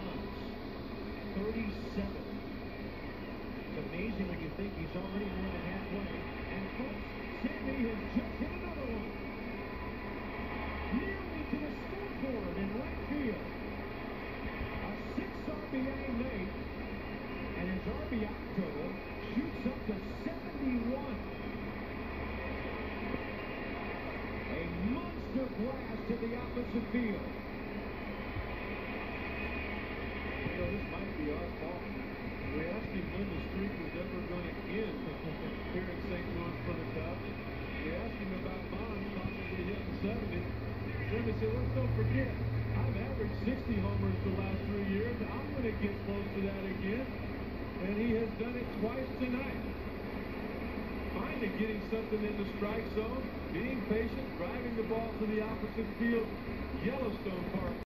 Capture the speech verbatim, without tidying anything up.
runs. thirty-seven. It's amazing when you think he's already more than halfway. And folks, Sammy has just hit another one. Nearly to the scoreboard in right field. A six R B I night. And his R B I total shoots up to seventy-one. A monster blast to the opposite field. You know, this might be our fault. We asked him when the streak was ever going to end here in Saint Louis for the Cubs. We asked him about Bonds possibly hitting seventy. Then we said, let's don't forget, I've averaged sixty homers the last three years. I'm going to get close to that again. And he has done it twice tonight. Finally getting something in the strike zone, being patient, driving the ball to the opposite field. Yellowstone Park.